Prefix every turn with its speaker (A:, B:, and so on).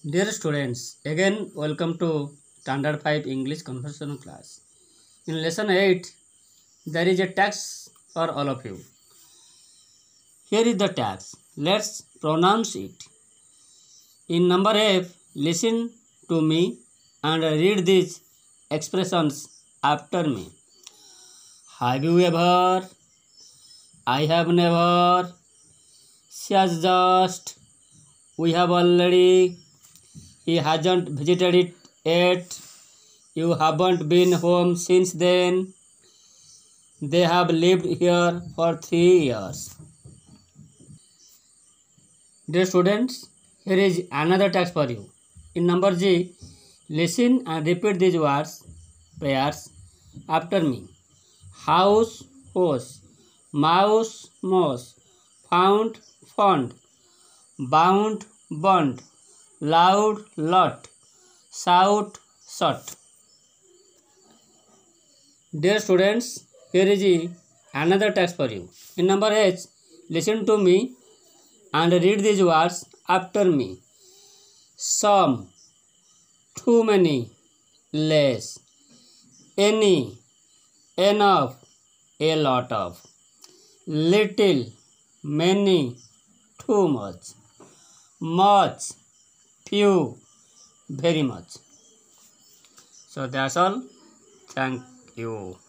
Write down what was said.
A: Dear students, again welcome to Standard 5 English Conversation class. In lesson 8, there is a task for all of you. Here is the task. Let's pronounce it. In number F, listen to me and read these expressions after me. Have you ever? I have never. She has just. We have already. He hasn't visited it yet. You haven't been home since then. They have lived here for 3 years. Dear students, here is another task for you. In number G, listen and repeat these pairs after me. House, house, mouse, mouse, found, found, bound, bond, loud, lot, shout, shot. Dear students, here is another text for you. In number H, listen to me and read these words after me. Some, too many, less, any, enough, a lot of, little, many, too much, few, very much. So that's all. Thank you.